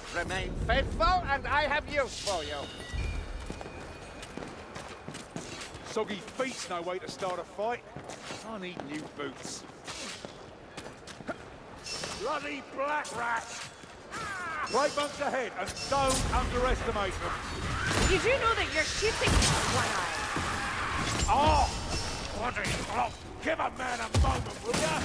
Remain faithful, and I have use for you. Soggy feet's no way to start a fight. I need new boots. Bloody black rats! Great monks ahead, and don't underestimate them. You do know that you're shooting one eye. Oh! Bloody clock! Give a man a moment, will ya?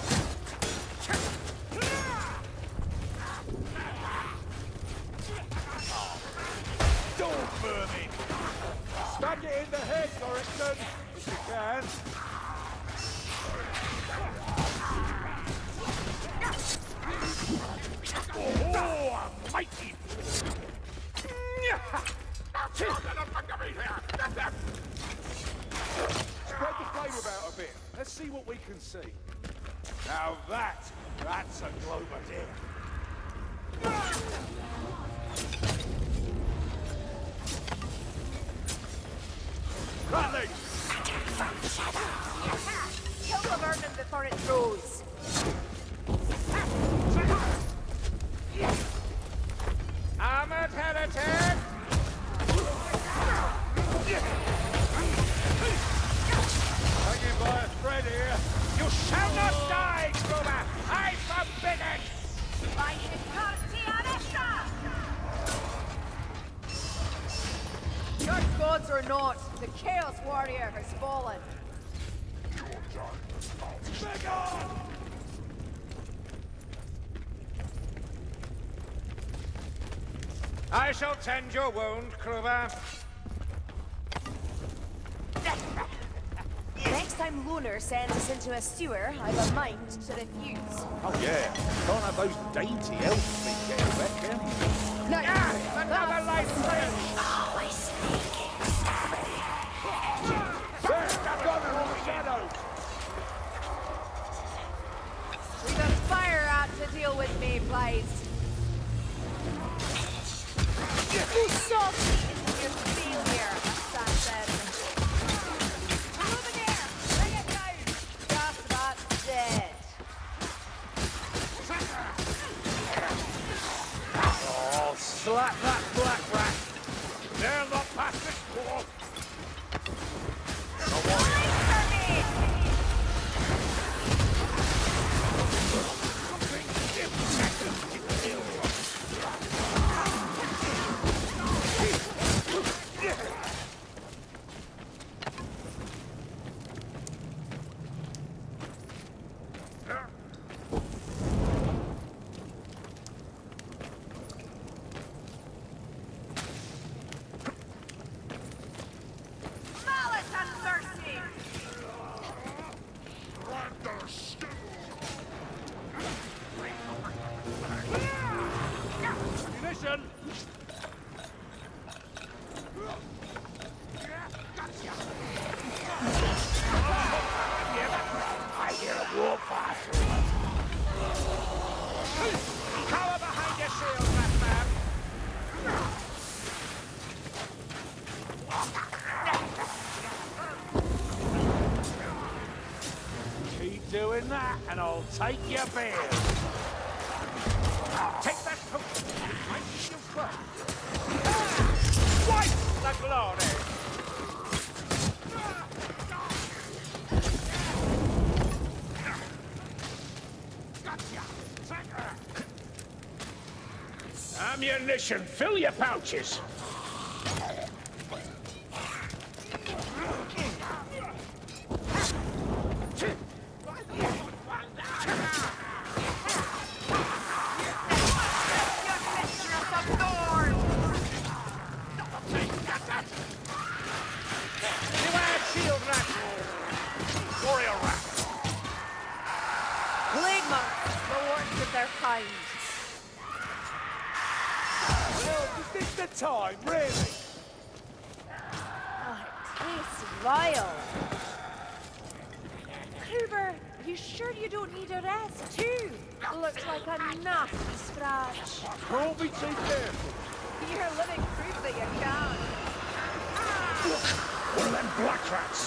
Door vermin! Stab it in the head, Dorrington, if you can. Oh, a mighty! Spread the flame about a bit. Let's see what we can see. Now that's a Globadier. Bradley! Kill the vermin before it grows. Armored heretic! Hanging by a thread here. You shall not die, Gruber! I forbid it! Church gods or not, the Chaos Warrior has fallen. Begone! I shall tend your wound, Kruber. Next time Loner sends us into a sewer, I've a mind to refuse. Oh yeah, can't have those dainty elves be getting back, can you? No, Another life flash! always sneaking. There, got her on the shadows! We've a fire out to deal with, Mayflies. You saw me in your failure, assassin. Over there! Bring it down! Just about dead. Oh, slap that black rat! They're not past this wall! Cover behind your shield, Batman! Keep doing that, and I'll take your beard. Take that potion! It might be your foot! Wipe the glory! Ammunition, fill your pouches. Beware shield rat! Warrior rat. Plague monks, the worst of their kind. Well, is this the time, really? Oh, it tastes vile. Kruber, you sure you don't need a rest, too? Looks like a nasty scratch. Don't be too careful. You're living proof that you can. Look, one of them black rats.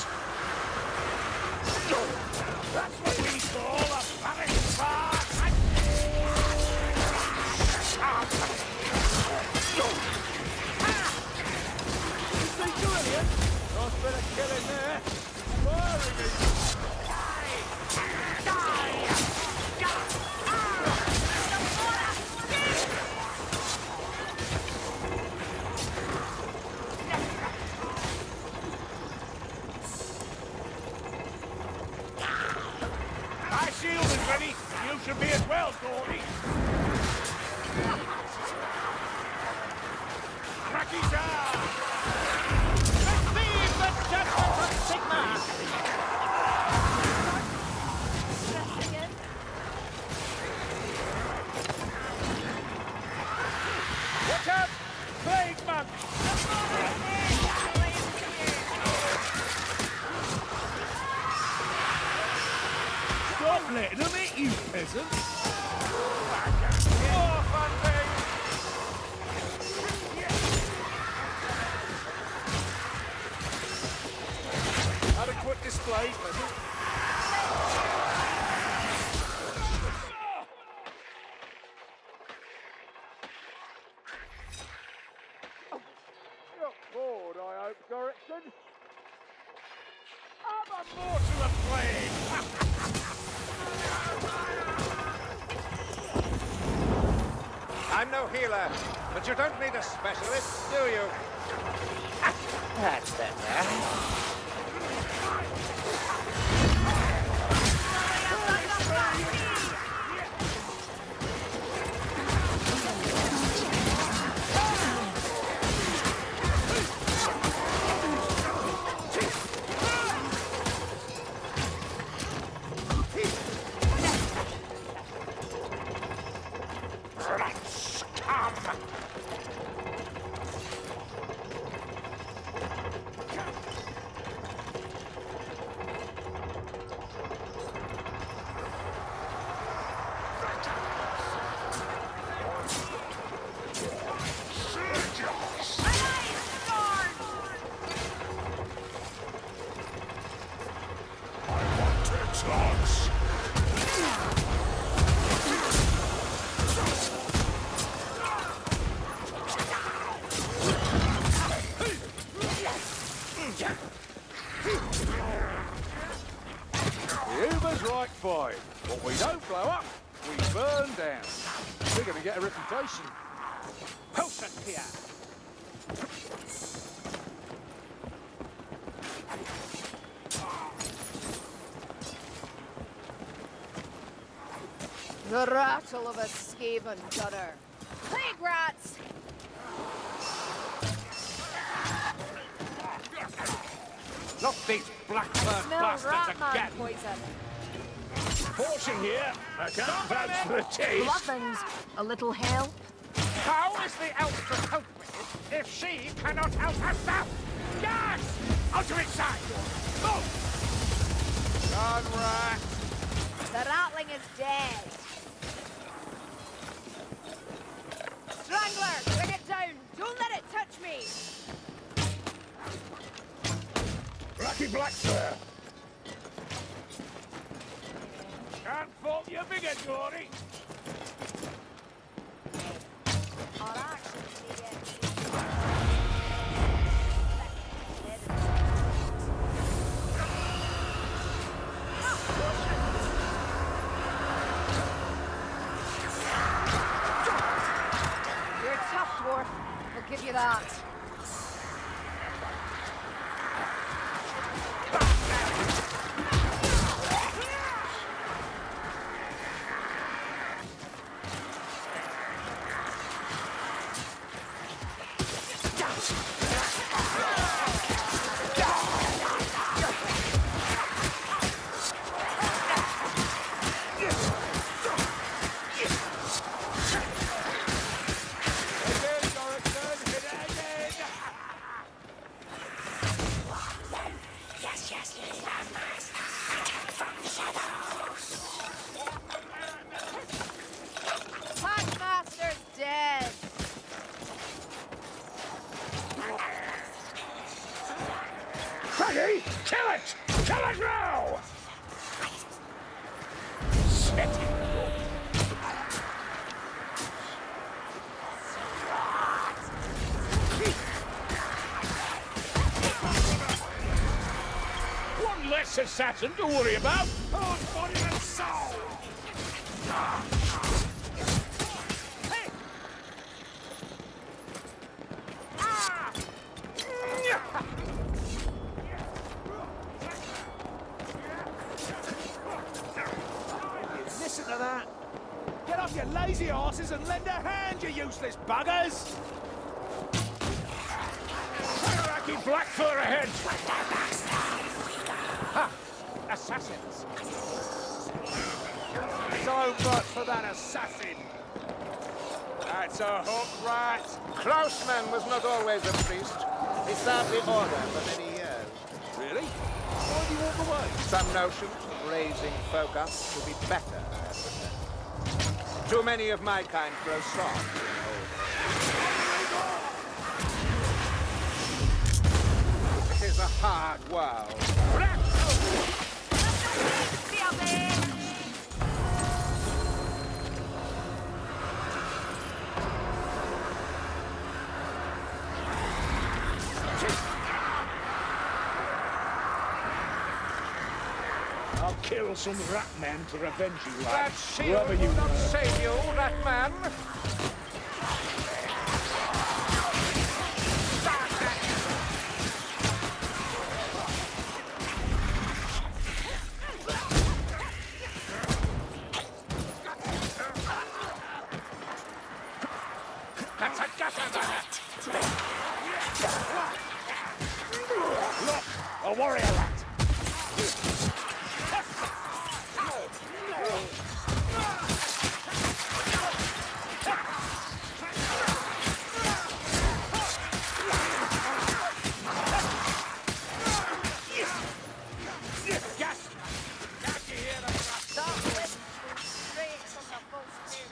That's what we call a panic fart. hope, Gorrickson. I'm a mortal of plague! I'm no healer, but you don't need a specialist, do you? That's better. Huber's right, boy. What we don't blow up, we burn down. We're going to get a reputation. Potion here. The rattle of a Skaven gunner. Plague rats! Not these blackbird Smell bastards ratman again. poison. Fortune here. I can't vouch for the taste. Muffins, a little help? How is the elf to help me if she cannot help herself? Yes! Out to its side! Move! Gone rat! The ratling is dead. Strangler, bring it down. Don't let it touch me. Lucky Blackfur! Can't fault you bigger, Dory! Our actions begin. You're a tough dwarf. I'll give you that. Packmaster's dead. Craggy! Kill it! Kill it now! Shit! One less assassin to worry about. Oh, body and soul! Hey! Ah! Listen to that. Get off your lazy asses and lend a hand, you useless buggers! Iraqi Blackfur ahead! Ha! Assassins! So much for that assassin! That's a hook rat! Klausman was not always a priest. He served the order for many years. Really? Why'd you walk away? Some notions of raising folk up to be better at it. Too many of my kind grow soft. It is a hard world. kill some rat men to revenge you, lad. That shield Whoever you will not are. save you, rat man. That's a gutter rat. Look, a warrior rat. Gas! Can't you hear the rat? Stop listening straight from the full speed.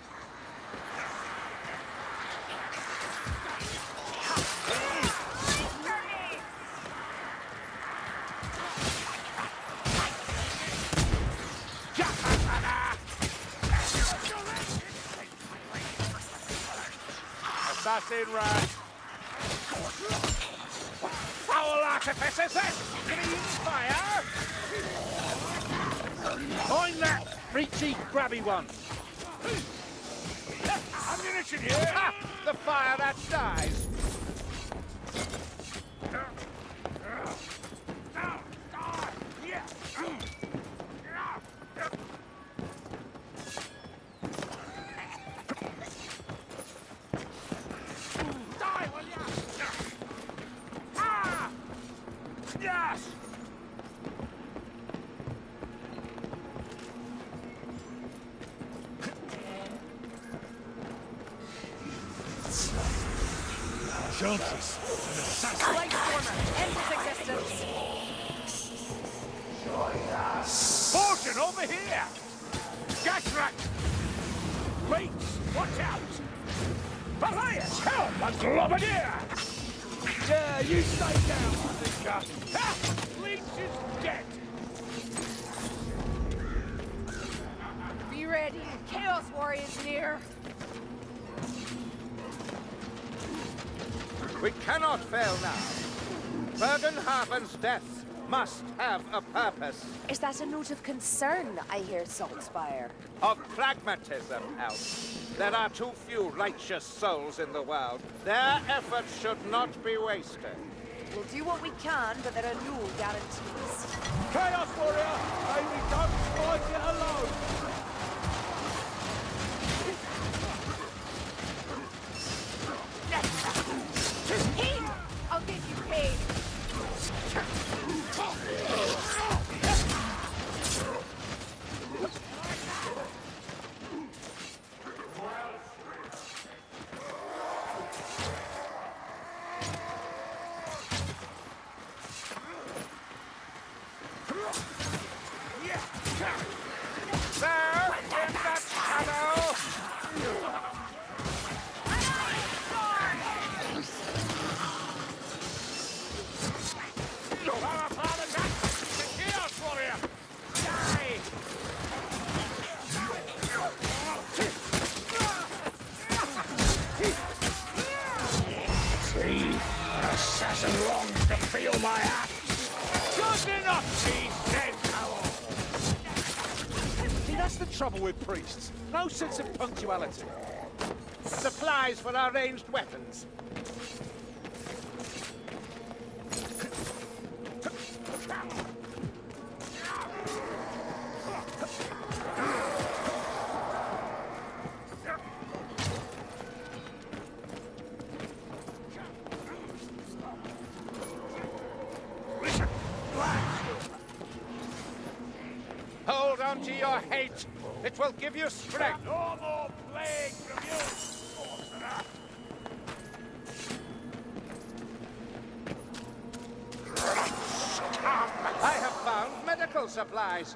Assassin rat! Foul artifice is this! Green fire! Find that reachy, grabby one. Ammunition here! Ha! The fire that dies. Die, will ya? Ah! Yes! Chances. Lightstormer, end his existence. Fortune over here! Gas rat! Wait! Watch out! Pelias, help! A globadier! Yeah, you stay down, Tinker. Ha! Leech is dead! Be ready. Chaos Warrior's near. We cannot fail now. Bergenhaven's death must have a purpose. Is that a note of concern I hear, Saltspire? Of pragmatism, Elf. There are too few righteous souls in the world. Their efforts should not be wasted. We'll do what we can, but there are no guarantees. Chaos Warrior, may we don't fight it alone. Hey! I'll get you paid. There, in that shadow! Chaos Warrior! Die! See, an assassin longs to feel my axe. Good enough, he said, Howell! See, that's the trouble with priests. No sense of punctuality. Supplies for our ranged weapons. Hold on to your hate. It will give you strength. No more plague from you, sorcerer! I have found medical supplies.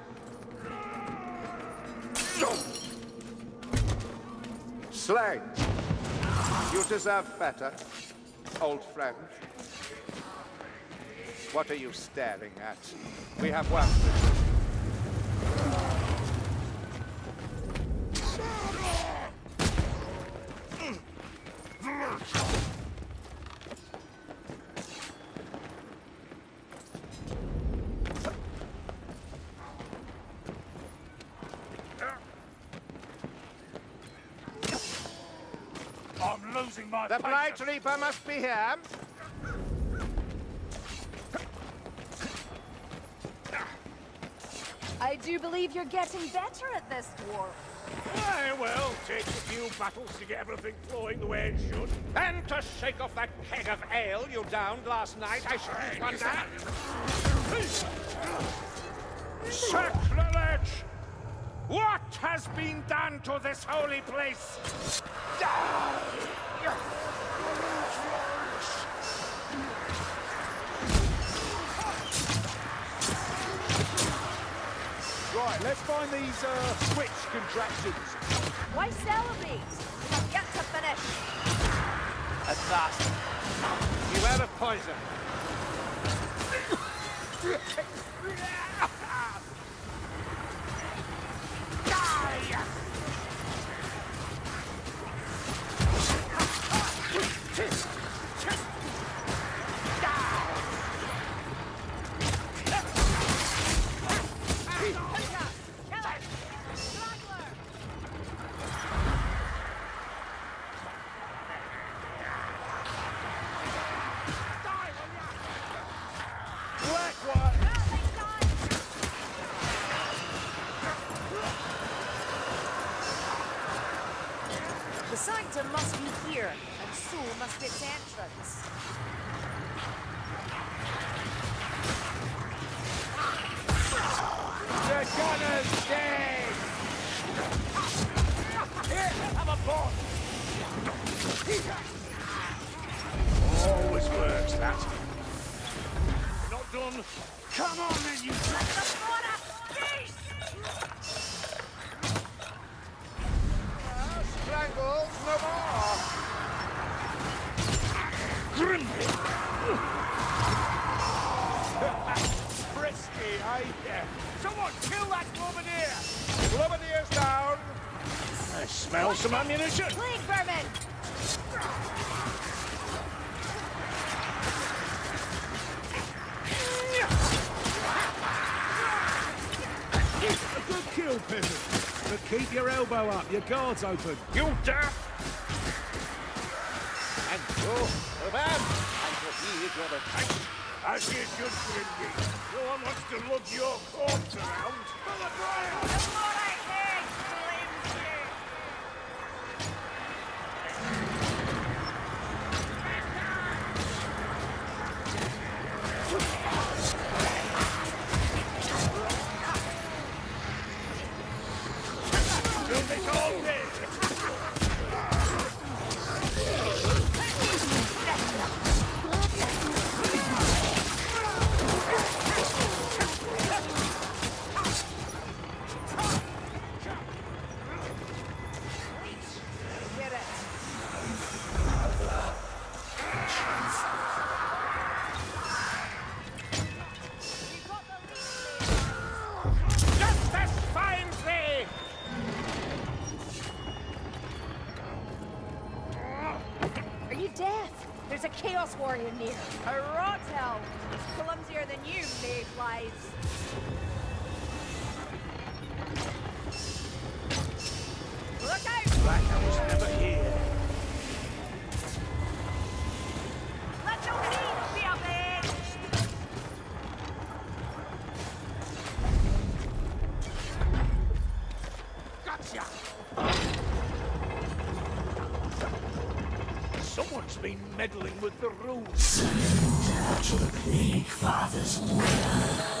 Slange, you deserve better, old friend. What are you staring at? We have work to do. I'm losing my The Blight patience. Reaper must be here. I do believe you're getting better at this, dwarf. Aye, well, takes a few battles to get everything flowing the way it should. And to shake off that keg of ale you downed last night, I shouldn't wonder. Sacrilege! What has been done to this holy place? Right, let's find these switch contraptions. Why celebrate? We have yet to finish. At last. Beware of poison. The sanctum must be here, and so must its entrance. The gunner's dead! Here, have a ball! Always works, that. You're not done. Come on, then, you... Strangles no more. Grimly! Frisky, eh? Someone kill that Globadier! Globadier's down. I smell some ammunition! Plague vermin! A good kill, peasant. But keep your elbow up, your guard's open. You dare! And go, Urban. I forbid your attack. As you should, Grimby. No one wants to lug your corpse around. For the briar! The more I hate, blames you! It's all dead! Get it. We've got the lead. Justice finds thee! Are you deaf? There's a Chaos Warrior near. A rot hell. He's clumsier than you, mayflies. Look out! Like I was never here. Let your needs be avenged! Gotcha! Someone's been meddling with the rules. To the Plague Father's will.